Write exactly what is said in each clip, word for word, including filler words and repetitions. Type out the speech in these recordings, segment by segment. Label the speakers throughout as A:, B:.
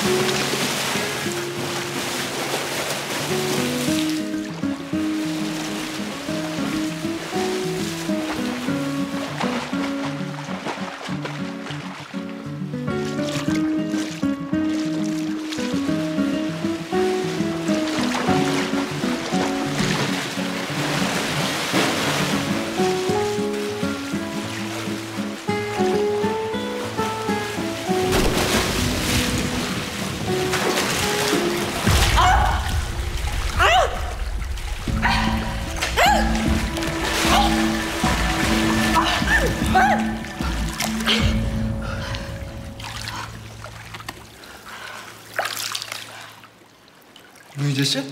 A: 유희재 씨?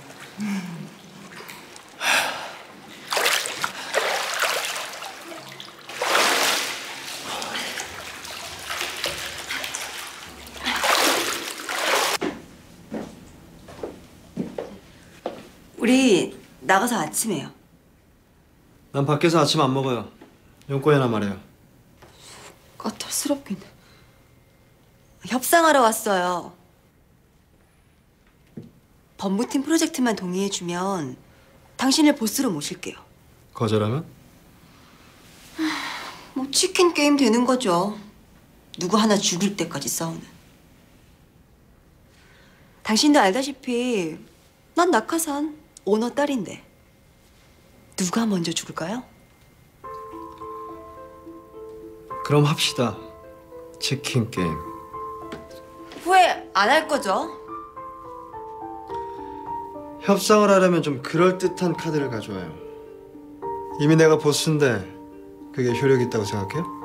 B: 우리 나가서 아침해요.
A: 난 밖에서 아침 안 먹어요. 용건이나 말해요.
B: 까탈스럽긴. 협상하러 왔어요. 법무팀 프로젝트만 동의해주면 당신을 보스로 모실게요.
A: 거절하면?
B: 뭐 치킨 게임 되는 거죠. 누구 하나 죽을 때까지 싸우는. 당신도 알다시피 난 낙하산 오너 딸인데 누가 먼저 죽을까요?
A: 그럼 합시다. 치킨 게임.
B: 후회 안 할 거죠?
A: 협상을 하려면 좀 그럴듯한 카드를 가져와요. 이미 내가 보스인데 그게 효력 있다고 생각해요?